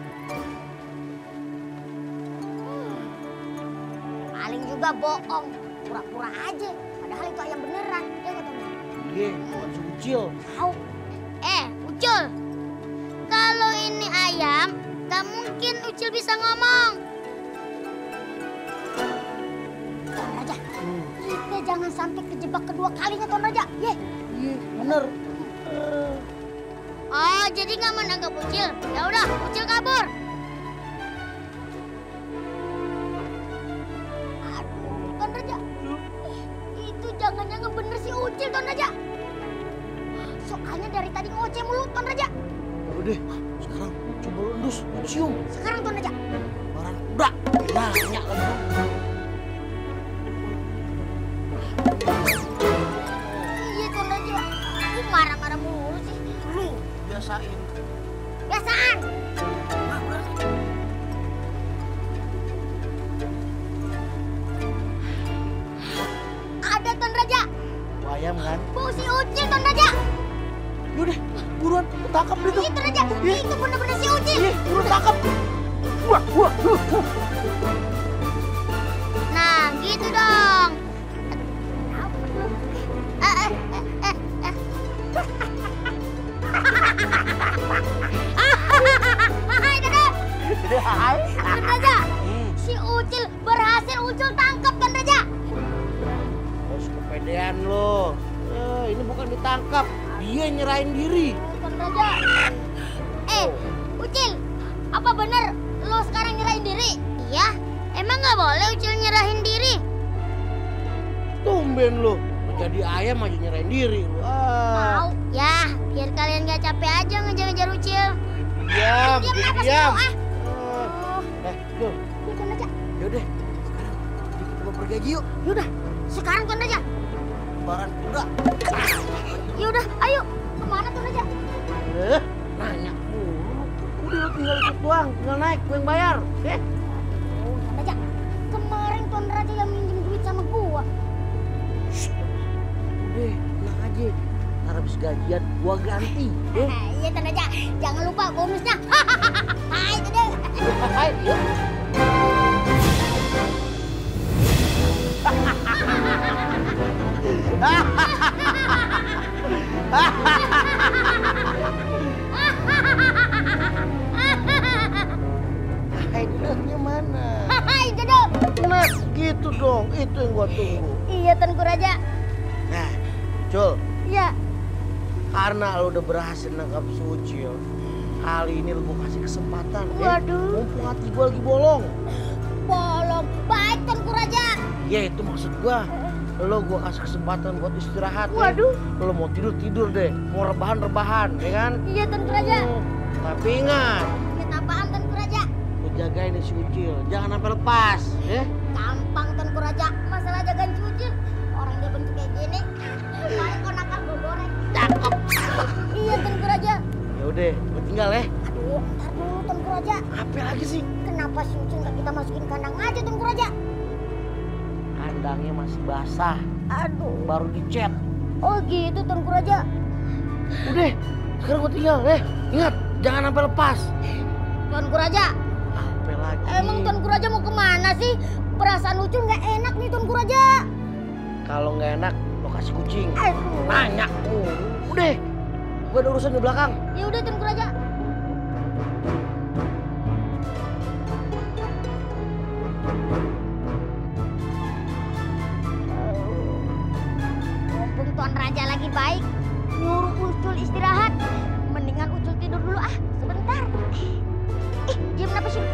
Paling juga bohong, pura-pura aja. Padahal itu ayam beneran. Ya nggak Tuan? Iya, bukan si Ucil. Tahu? Ucul. Kalau ini ayam, nggak mungkin Ucil bisa ngomong. Tuan Raja, kita jangan sampai kejebak kedua kalinya Tuan Raja. Iya, bener. Oh, jadi nggak mau nangkap Ucil? Ya udah, Ucil kabur. Aduh, Tuan Raja. Itu jangan-jangan bener si Ucil, Tuan Raja. Soalnya dari tadi ngoceh mulu, Tuan Raja. Udah, sekarang coba lu endus, cium. Sekarang, Tuan Raja. Barang udah, nanya lagi. Iya, Tuan Raja. Lu marah-marah mulu sih. Lu biasain. Biasaan. Ada Tuan Raja. Ayam kan? Bau si Ucil, Tuan Raja. Yaudah, buruan, tangkap deh tuh. Itu Raja, itu bener-bener si Ucil. Iya, buruan tangkap. Wah. Nah, gitu dong. Hai, Tuan Raja. Si Ucil berhasil Ucil tangkap, Tuan Raja. Bos kepedean lo. Ini bukan ditangkap, dia nyerahin diri. Tuan Raja. Ucil, apa bener lo sekarang nyerahin diri? Iya, emang nggak boleh Ucil nyerahin diri? Tumben lo, jadi ayam aja nyerahin diri. Tahu? Ya, biar kalian nggak capek aja ngejar-ngejar Ucil. Diam, Diam diam, apa sih diam. kau, Tuh, Ini Tuan Raja. yaudah. Sekarang kita mau pergi aja yuk. Yaudah, Sekarang Tuan Raja. Lebaran kuda. Yaudah, ayo. Kemana Tuan Raja? Nanya mulu. Udah lo tinggal ikut doang, tinggal naik, gue yang bayar. Oh, Tuan Raja. Kemarin Tuan Raja yang minjem duit sama gua. Udah, tenang aja. Ntar habis gajian, gua ganti. Iya Tuan Raja. Jangan lupa bonusnya. Hai, dadah. Hai, yuk. Hai, duduknya mana? Hai, dadah. Nah, gitu dong. Itu yang gua tunggu. Iya Tuanku Raja. Nah, Cul, Iya. karena lo udah berhasil nangkap si Ucil, kali ini lo gua kasih kesempatan. Waduh. Mumpung hati gua lagi bolong. Bolong. Baik Tuanku Raja. Ya itu maksud gua. Lo gua kasih kesempatan buat istirahat. Waduh. Ya. Lo mau tidur deh, mau rebahan, ya kan? Iya Tuanku Raja. Tapi ingat, Ingat apaan Tuanku Raja? lo jagain si Ucil, jangan sampai lepas, ya? Gampang Tuanku Raja. Masalah jagain cucil. Orang dia bentuk kayak gini. Paling kau nakal gue goreng. Cakep. Iya Tuanku Raja. Ya udah, gua tinggal ya. Aduh, ntar dulu Tuanku Raja. Apa lagi sih? Kenapa si Ucil nggak kita masukin kandang aja Tuanku Raja? Kandangnya masih basah, Aduh. baru dicat. Oh gitu Tuanku Raja. Udah, sekarang gua tinggal, ya. Ingat, jangan sampai lepas. Tuanku Raja. Apa lagi? Emang Tuanku Raja mau kemana sih? Perasaan Ucil nggak enak nih Tuanku Raja. Kalau nggak enak, lo kasih kucing. Aduh. Nanya. Udah, gua ada urusan di belakang. Ya udah Tuanku Raja. Mumpung Tuan Raja lagi baik, nyuruh Ucul istirahat. Mendingan Ucul tidur dulu sebentar. Diam kenapa sih?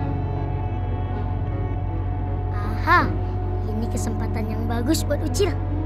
Aha, ini kesempatan yang bagus buat Ucil.